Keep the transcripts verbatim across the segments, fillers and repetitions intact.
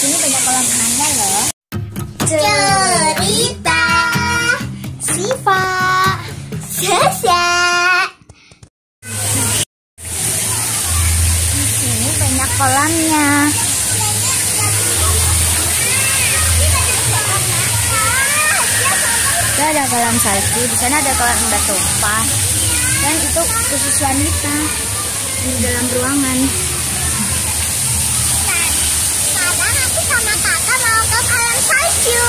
sini banyak kolam renangnya loh. Cerita Shifa Zaza. Di sini banyak kolamnya. Itu ada kolam salju, di sana ada kolam udah tumpah. Dan itu khusus wanita di dalam ruangan. Sekarang aku sama kakak mau ke kolam salju.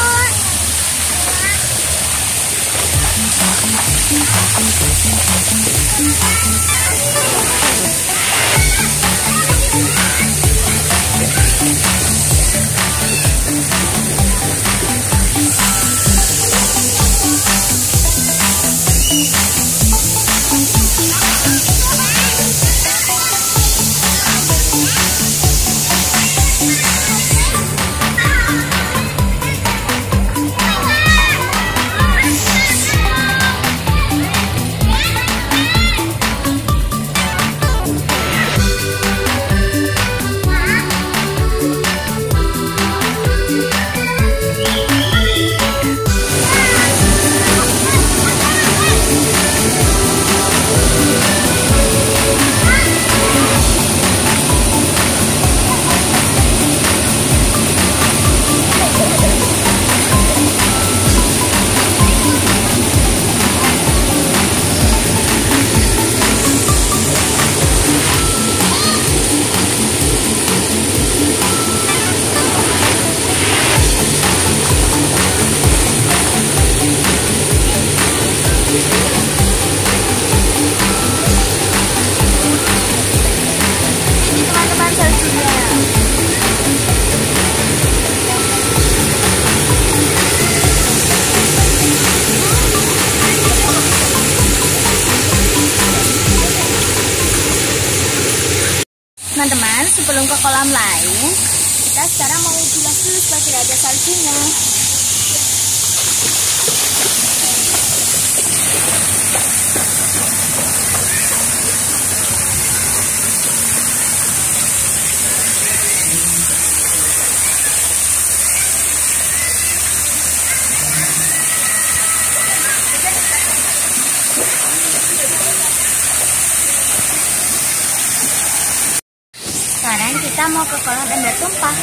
Teman-teman, sebelum ke kolam lain, kita sekarang mau bilas dulu supaya tidak ada saljunya. Sekarang kita mau ke kolam ember tumpah.